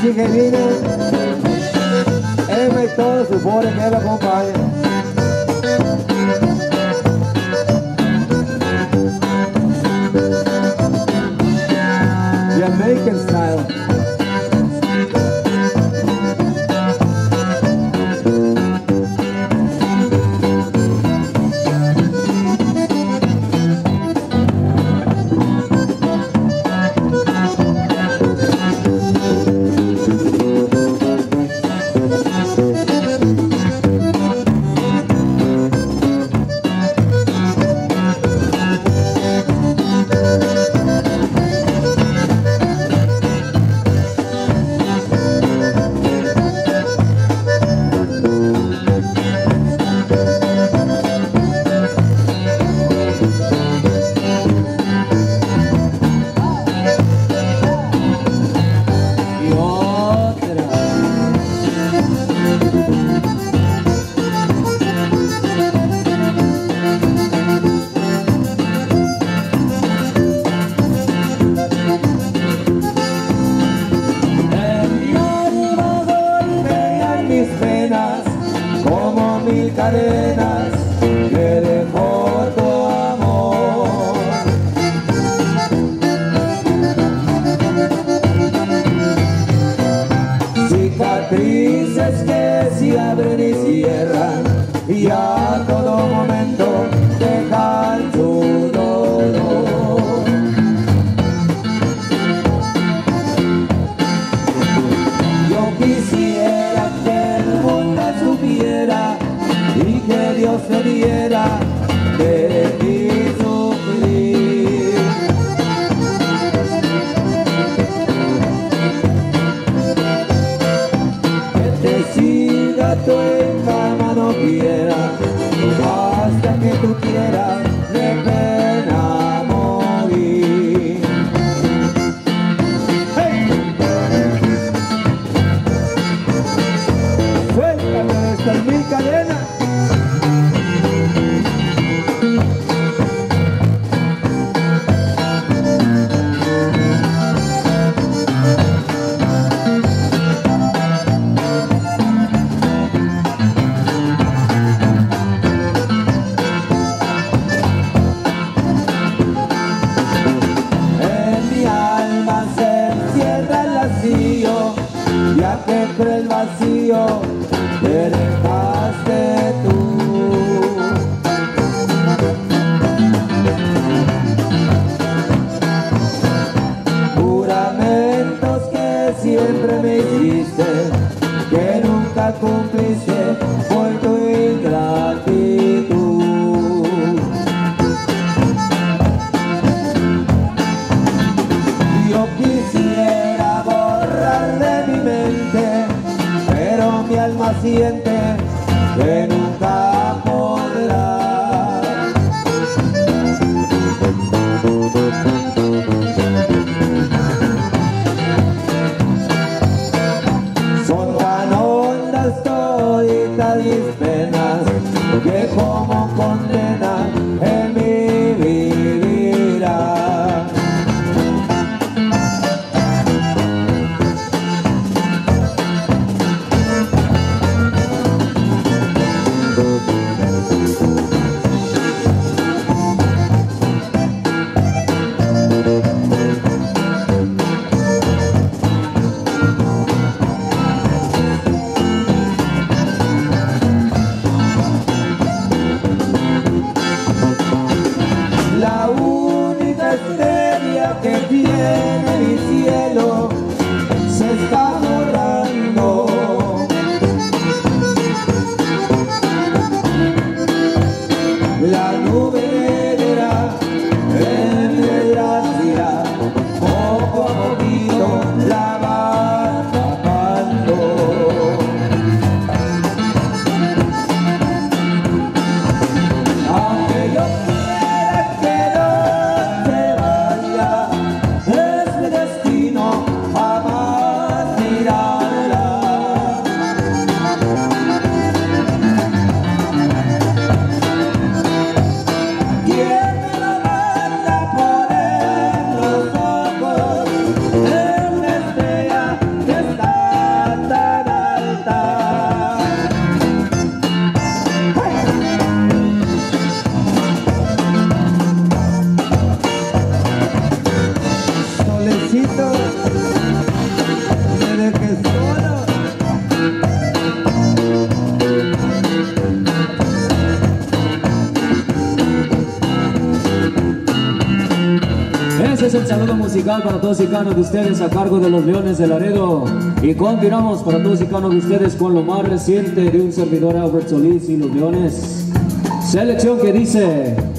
Así que viene Emma y todos sus pobres que lo acompañan. Jamaican style. Cadenas que dejó tu amor. Cicatrices que se abren y cierran y a todo momento dejan su dolor. Yo quisiera que el mundo supiera y que Dios me diera de ti sufrir. Que te siga tu cama no quiera, hasta que tú quieras de pena morir. ¡Hey! Suéltame estas 1000 cadenas. Ya que por el vacío te dejaste tú. Juramentos que siempre me hiciste, que nunca cumpliste por tu ingratitud. Yo quisiera borrar de mi mente, pero mi alma siente que nunca podrá. Son tan hondas toditas mis penas que como condena en mi vivirá. La única estrella que tiene mi cielo se está borrando. La nube negra en desgracia poco a poquito la va tapando. Aunque yo quiera que no se vaya, es Ese es el saludo musical para todos y cada uno de ustedes a cargo de los Leones de Laredo. Y continuamos para todos y cada uno de ustedes con lo más reciente de un servidor, Albert Solís y los Leones. Selección que dice...